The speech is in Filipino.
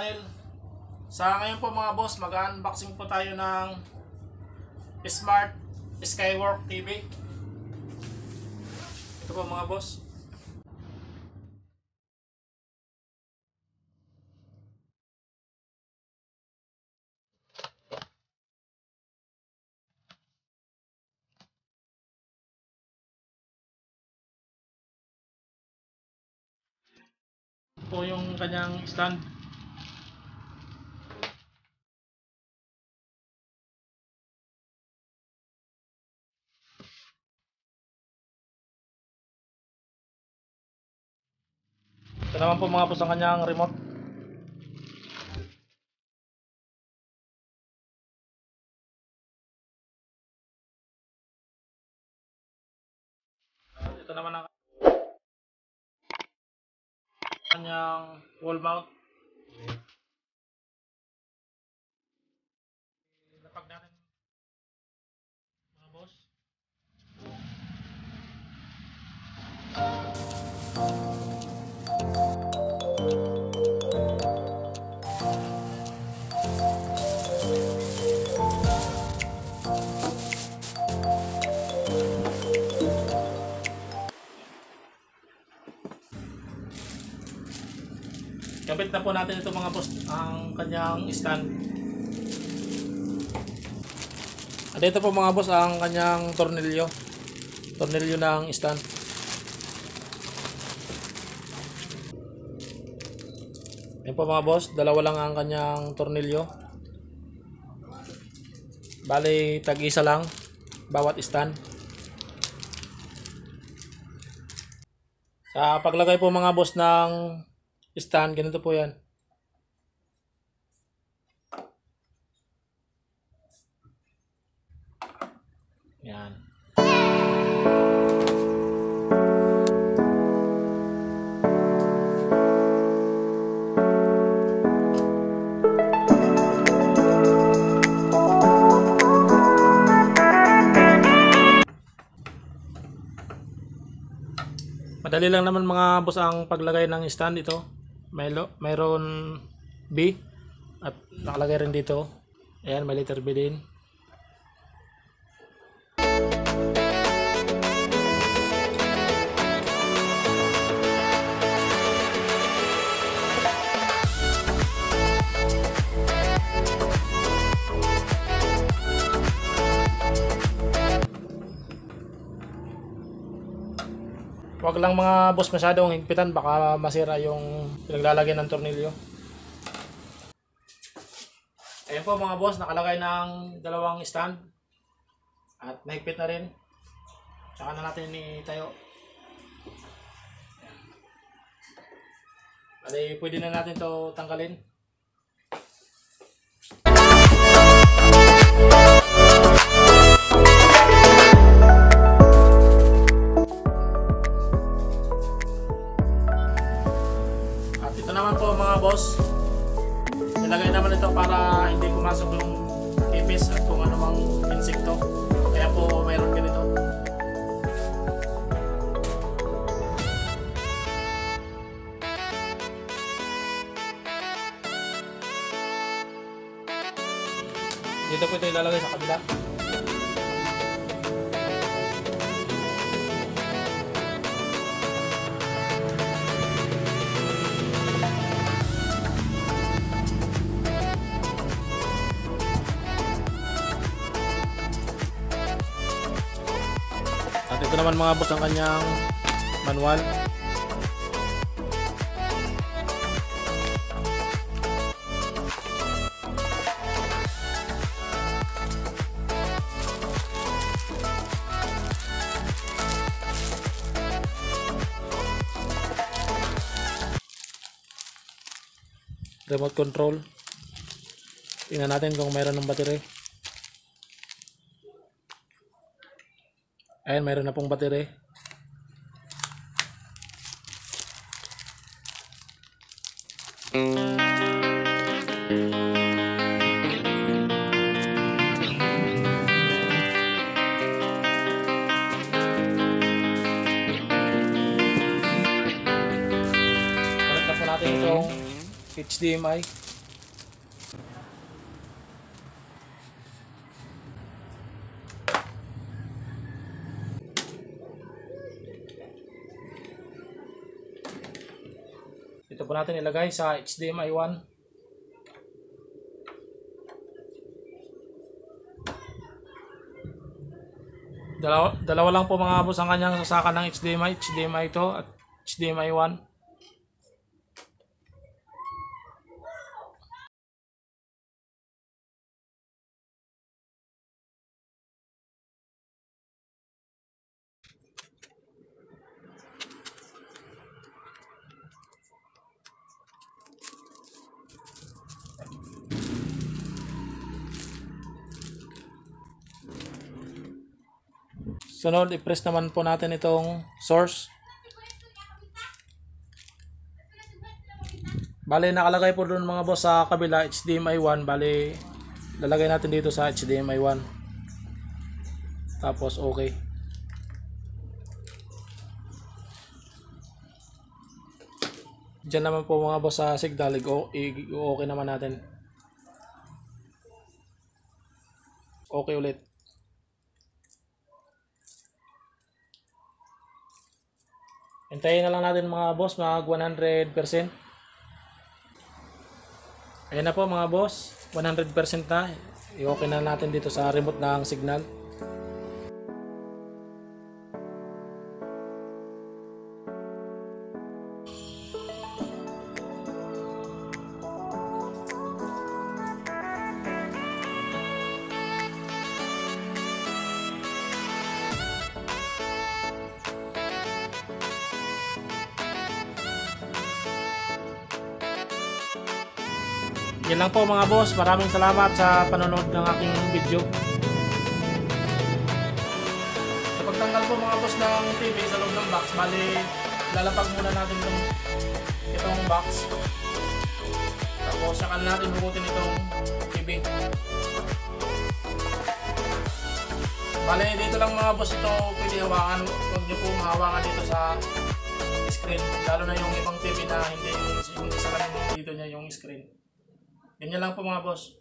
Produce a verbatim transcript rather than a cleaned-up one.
channel. Sa ngayon po mga boss, mag-unboxing po tayo ng Smart Skywork T V. Ito po mga boss. Ito po yung kanyang stand. Ito naman po mga boss ang kanyang remote. Ito naman ang kanyang wall mount. Napag natin mga boss. Kabit na po natin ito mga boss, ang kanyang stand. At ito po mga boss ang kanyang tornilyo. Tornilyo ng stand. Yan po mga boss, dalawa lang ang kanyang tornilyo. Bali tag-isa lang bawat stand. Sa paglagay po mga boss ng stand, ganito po yan. Yan. Madali lang naman mga boss ang paglagay ng stand ito. Maylo, mayroon B at nakalagay rin dito. Ayan, may letter B din. Huwag lang mga boss masyadong higpitan, baka masira yung pinaglalagyan ng tornilyo. Ayan po mga boss, nakalagay ng dalawang stand at nahigpit na rin. Tsaka na natin itayo. Bali, pwede na natin to tanggalin. Ito naman po mga boss, nilagay naman ito para hindi pumasok yung ipis at kung anumang insekto. Kaya po mayroon ganito. Dito po ito ilalagay sa kabila. At ito naman mga boss ang kanyang manual. Remote control. Tingnan natin kung mayroon ng battery. Ayan, mayroon na pong battery. Connect na po natin itong H D M I. po natin ilagay sa H D M I one. Dalawa, dalawa lang po mga boss ang kanyang sasakan ng H D M I. H D M I ito at H D M I one. Sunod, i-press naman po natin itong source. Bale, nakalagay po doon mga boss sa kabila H D M I one. Bale, lalagay natin dito sa H D M I one. Tapos okay. Diyan naman po mga boss sa signal, i-okay naman natin. Okay ulit. Hintayin na lang natin mga boss mag one hundred percent. Ayan na po mga boss, one hundred percent na. I-okay na natin dito sa remote ng signal. Yan lang po mga boss. Maraming salamat sa panonood ng aking video. Sa pagtanggal po mga boss ng T V sa loob ng box, bali lalapag muna natin itong, itong box. Tapos saka natin bukutin itong T V. Bali dito lang mga boss ito pwede hawakan. Huwag nyo pong hawakan dito sa screen. Lalo na yung ibang T V na hindi yung isa lang dito niya yung screen. Ganyan lang po mga boss.